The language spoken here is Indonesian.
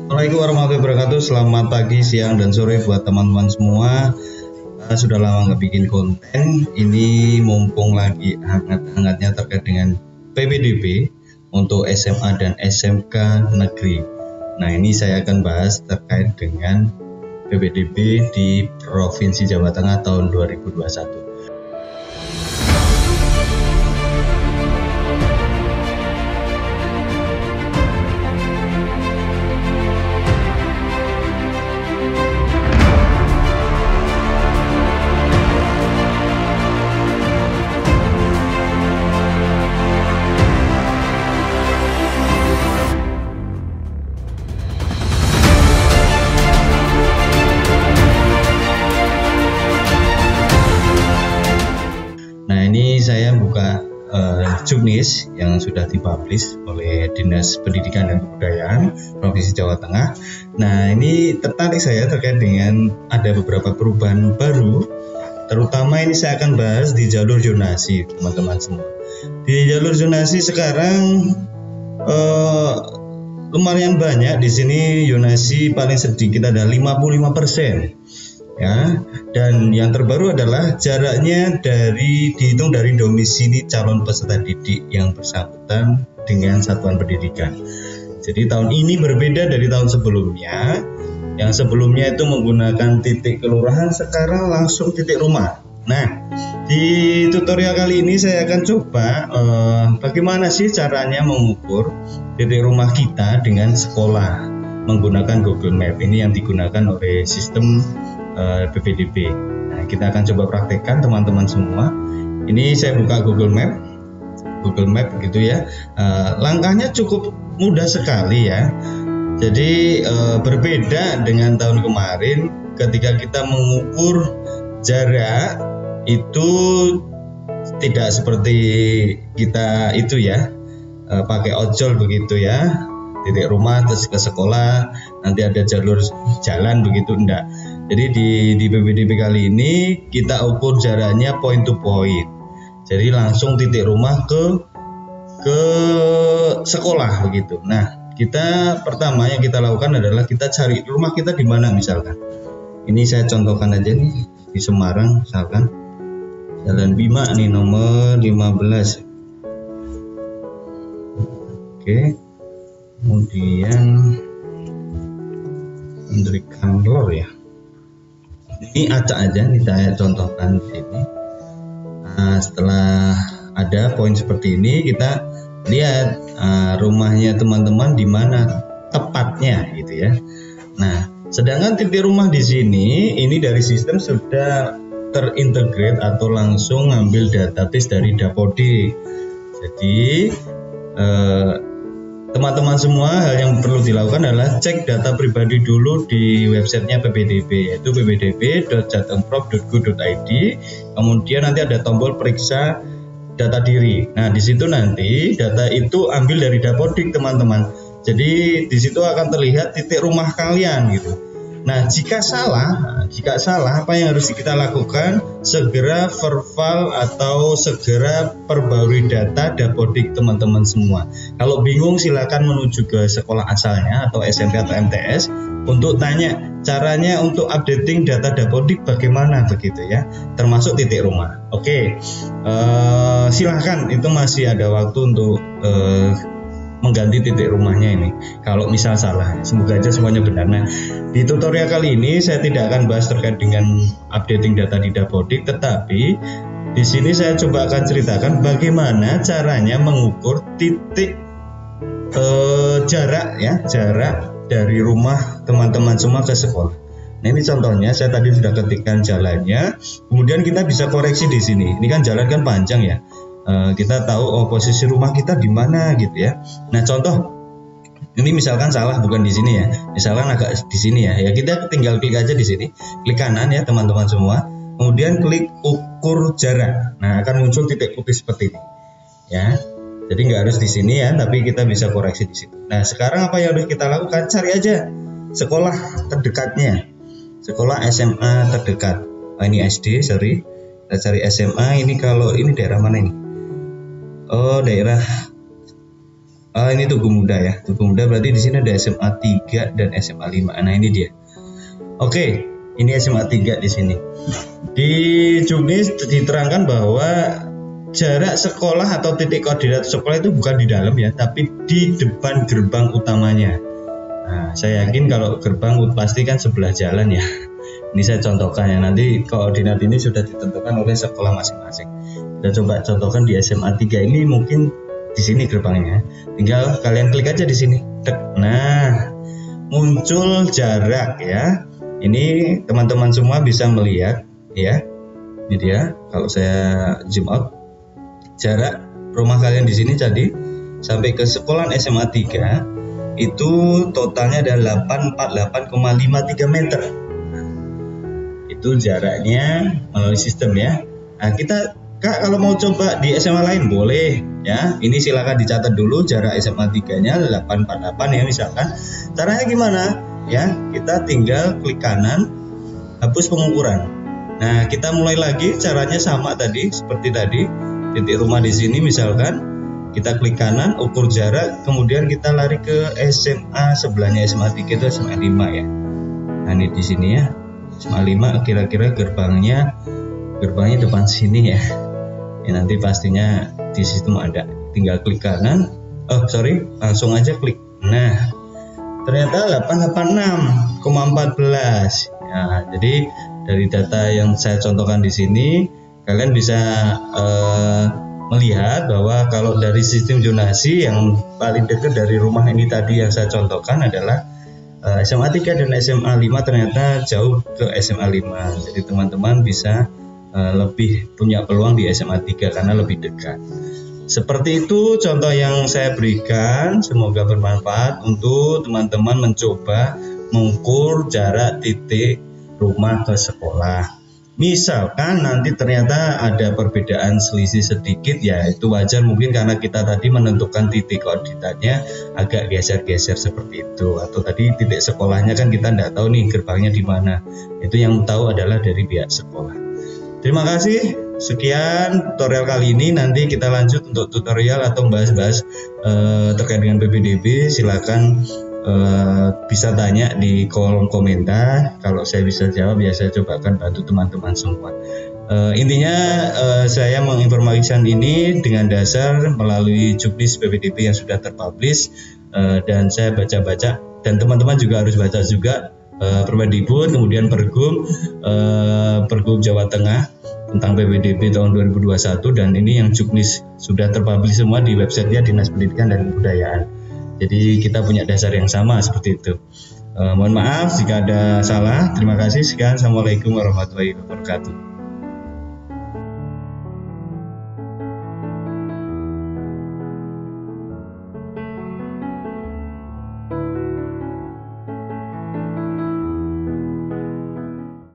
Assalamualaikum warahmatullahi wabarakatuh. Selamat pagi, siang, dan sore buat teman-teman semua. Sudah lama nggak bikin konten. Ini mumpung lagi hangat-hangatnya terkait dengan PPDB untuk SMA dan SMK negeri. Nah, ini saya akan bahas terkait dengan PPDB di Provinsi Jawa Tengah tahun 2021. Nah, ini saya buka juknis yang sudah dipublish oleh Dinas Pendidikan dan Kebudayaan Provinsi Jawa Tengah. Nah, ini tertarik saya terkait dengan ada beberapa perubahan baru. Terutama ini saya akan bahas di jalur zonasi, teman-teman semua. Di jalur zonasi sekarang lumayan banyak. Di sini zonasi paling sedikit ada 55%. Ya, dan yang terbaru adalah jaraknya dihitung dari domisili calon peserta didik yang bersangkutan dengan satuan pendidikan. Jadi tahun ini berbeda dari tahun sebelumnya. Yang sebelumnya itu menggunakan titik kelurahan, sekarang langsung titik rumah. Nah, di tutorial kali ini saya akan coba bagaimana sih caranya mengukur titik rumah kita dengan sekolah menggunakan Google Map. Ini yang digunakan oleh sistem PPDB. Nah, kita akan coba praktekkan teman-teman semua. Ini saya buka Google Map gitu ya. Langkahnya cukup mudah sekali ya. Jadi berbeda dengan tahun kemarin ketika kita mengukur jarak itu tidak seperti kita itu ya, pakai ojol begitu ya, titik rumah terus ke sekolah, nanti ada jalur jalan begitu, enggak. Jadi di PPDB kali ini kita ukur jaraknya point to point. Jadi langsung titik rumah ke sekolah begitu. Nah, kita pertama yang kita lakukan adalah kita cari rumah kita di mana misalkan. Ini saya contohkan aja nih di Semarang misalkan. Jalan Bima nih nomor 15. Oke. Kemudian Menteri Kanlor ya. Ini acak aja nih saya contohkan di sini. Nah, setelah ada poin seperti ini kita lihat rumahnya teman-teman di mana tepatnya gitu ya. Nah, sedangkan titik rumah di sini ini dari sistem sudah terintegrate atau langsung ngambil database dari Dapodik. Jadi teman-teman semua, hal yang perlu dilakukan adalah cek data pribadi dulu di websitenya PPDB, yaitu ppdb.jatengprov.go.id. Kemudian nanti ada tombol periksa data diri. Nah, di situ nanti data itu ambil dari Dapodik, teman-teman. Jadi di situ akan terlihat titik rumah kalian gitu. Nah, jika salah apa yang harus kita lakukan? Segera verval atau segera perbarui data Dapodik teman-teman semua. Kalau bingung silakan menuju ke sekolah asalnya atau SMP atau MTS untuk tanya caranya untuk updating data Dapodik bagaimana begitu ya, termasuk titik rumah. Oke, silahkan, itu masih ada waktu untuk mengganti titik rumahnya ini kalau misal salah. Semoga aja semuanya benar. Nah, di tutorial kali ini saya tidak akan bahas terkait dengan updating data di Dapodik, tetapi di sini saya coba akan ceritakan bagaimana caranya mengukur titik jarak dari rumah teman-teman semua ke sekolah. Nah, ini contohnya saya tadi sudah ketikkan jalannya, kemudian kita bisa koreksi di sini. Ini kan jalan kan panjang ya. Kita tahu posisi rumah kita di mana gitu ya. Nah, contoh ini misalkan salah bukan di sini ya, misalkan agak di sini ya. Ya kita tinggal klik aja di sini, klik kanan ya teman-teman semua. Kemudian klik ukur jarak. Nah, akan muncul titik putih seperti ini ya. Jadi nggak harus di sini ya, tapi kita bisa koreksi di situ. Nah, sekarang apa yang harus kita lakukan? Cari aja sekolah terdekatnya, sekolah SMA terdekat. Ini SD, sorry. Kita cari SMA. Ini kalau ini daerah mana ini? Oh, daerah Ini Tugu Muda ya. Tugu Muda berarti di sini ada SMA 3 dan SMA 5. Nah, ini dia. Oke, ini SMA 3 di sini. Di Juknis diterangkan bahwa jarak sekolah atau titik koordinat sekolah itu bukan di dalam ya, tapi di depan gerbang utamanya. Nah, saya yakin kalau gerbang pasti kan sebelah jalan ya. Ini saya contohkan ya, nanti koordinat ini sudah ditentukan oleh sekolah masing-masing. Kita coba contohkan di SMA 3 ini, mungkin di sini gerbangnya. Tinggal kalian klik aja di sini. Nah, muncul jarak ya. Ini teman-teman semua bisa melihat ya. Ini dia. Kalau saya zoom out, jarak rumah kalian di sini tadi sampai ke sekolah SMA 3 itu totalnya ada 848,53 meter. Itu jaraknya melalui sistem ya. Nah, kita Kak kalau mau coba di SMA lain boleh ya. Ini silakan dicatat dulu jarak SMA 3-nya 848 ya misalkan. Caranya gimana? Ya, kita tinggal klik kanan, hapus pengukuran. Nah, kita mulai lagi, caranya sama tadi seperti tadi. Titik rumah di sini misalkan, kita klik kanan, ukur jarak, kemudian kita lari ke SMA sebelahnya. SMA 3 itu SMA 5 ya. Nah, ini di sini ya. SMA 5 kira-kira gerbangnya depan sini ya. Ya nanti pastinya di sistem ada. Tinggal klik kanan. Langsung aja klik. Nah, ternyata 886,14. Ya, jadi dari data yang saya contohkan di sini, kalian bisa melihat bahwa kalau dari sistem zonasi yang paling dekat dari rumah ini tadi yang saya contohkan adalah SMA 3 dan SMA 5 ternyata jauh ke SMA 5. Jadi teman-teman bisa lebih punya peluang di SMA 3 karena lebih dekat. Seperti itu contoh yang saya berikan, semoga bermanfaat untuk teman-teman mencoba mengukur jarak titik rumah ke sekolah. Misalkan nanti ternyata ada perbedaan selisih sedikit, ya itu wajar mungkin karena kita tadi menentukan titik koordinatnya agak geser-geser seperti itu, atau tadi titik sekolahnya kan kita tidak tahu nih gerbangnya di mana. Itu yang tahu adalah dari pihak sekolah. Terima kasih, sekian tutorial kali ini. Nanti kita lanjut untuk tutorial atau bahas-bahas terkait dengan PPDB. Silakan bisa tanya di kolom komentar. Kalau saya bisa jawab ya saya coba akan bantu teman-teman semua. Intinya saya menginformasikan ini dengan dasar melalui juknis PPDB yang sudah terpublish, dan saya baca-baca, dan teman-teman juga harus baca juga Permendikbud, kemudian Pergub Jawa Tengah tentang PPDB tahun 2021, dan ini yang juknis sudah terpublish semua di websitenya Dinas Pendidikan dan Kebudayaan. Jadi kita punya dasar yang sama seperti itu. Mohon maaf jika ada salah. Terima kasih. Sekian. Assalamualaikum warahmatullahi wabarakatuh.